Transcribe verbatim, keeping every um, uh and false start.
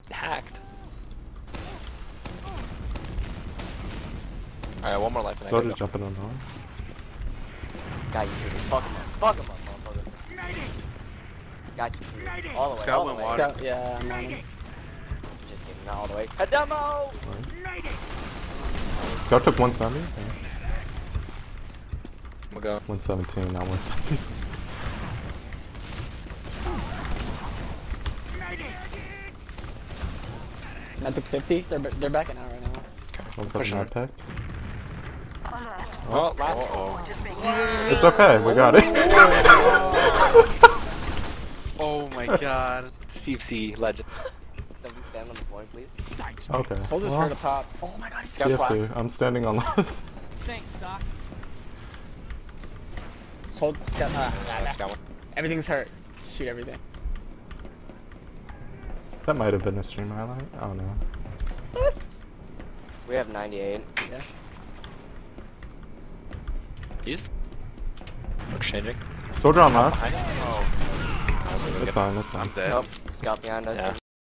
hacked. Alright, one more life. And Soldier's I gotta go. jumping on door. Got you, Judy. Fuck him up. Fuck him up, motherfucker. Got you, Judy. All the way. Scout all went the way. water. Scout, yeah, I'm on him. Just kidding. Not all the way. A demo! Scout took one seventy. Nice. We'll go. one seventeen, not one seventy. I took fifty. They're they're backing out right now. One Push pushing hard. pick. Oh, last. It's okay, we got it. Oh my god. C F C legend. Somebody stand on the point, please. Okay. Soldier's well, hurt up top. Oh my god, he's C got F two. slats. I'm standing on last. Thanks, Doc. Soldier's got. Uh, Let's go. everything's hurt. Shoot everything. That might have been a stream highlight. I don't know. We have ninety-eight. Yeah. Use. Exchanging. Soldier on last. Oh. That's fine, that's fine. I'm dead. Nope. Scout behind us. Yeah.